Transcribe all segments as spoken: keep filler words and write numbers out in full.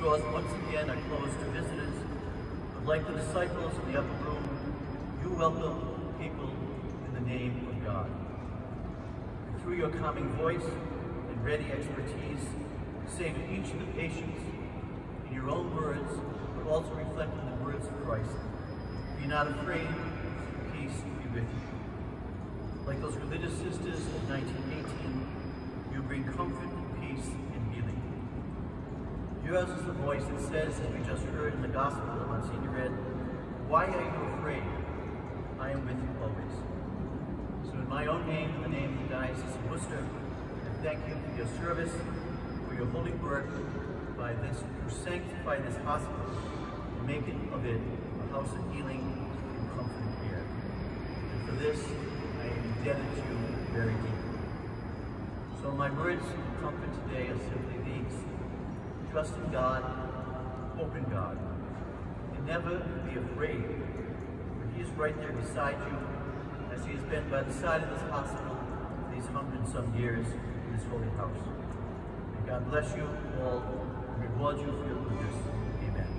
doors once again are closed to visitors, but like the disciples in the upper room, you welcome people in the name of God. And through your calming voice and ready expertise, say to each of the patients, in your own words, but also reflecting the words of Christ, be not afraid, peace be with you. Like those religious sisters of nineteen eighteen, you bring comfort, peace, and healing. Yours is the voice that says, as we just heard in the Gospel that Monsignor read, why are you afraid? I am with you always. So in my own name, in the name of the Diocese of Worcester, I thank you for your service, for your holy work, by this, who sanctify this hospital, and make it of it a house of healing and comfort and care. And for this, I am indebted to you very deeply. So my words of comfort today are simply these. Trust in God, hope in God, and never be afraid, for He is right there beside you, as He has been by the side of this hospital for these hundred and some years in this holy house. May God bless you all and reward you for your goodness. Amen.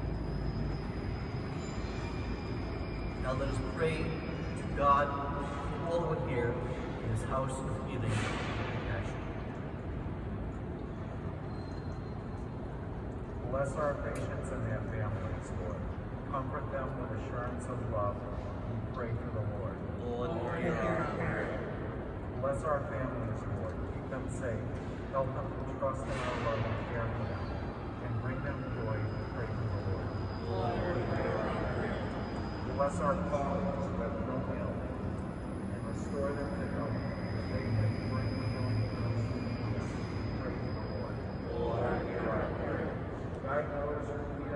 Now let us pray to God for all who are here in this house of healing and compassion. Bless our patients and their families, Lord. Comfort them with assurance of love. We pray to the Lord. Lord, hear our prayer. Bless our families, Lord. Keep them safe. Help them to trust in our love and care for them. And bring them joy. We pray to the Lord. Lord, hear our prayer. Bless our colleagues who have no ill, and restore them to health, that they may bring healing to those who need us. We pray to the Lord. Lord, hear our prayer. Guide those who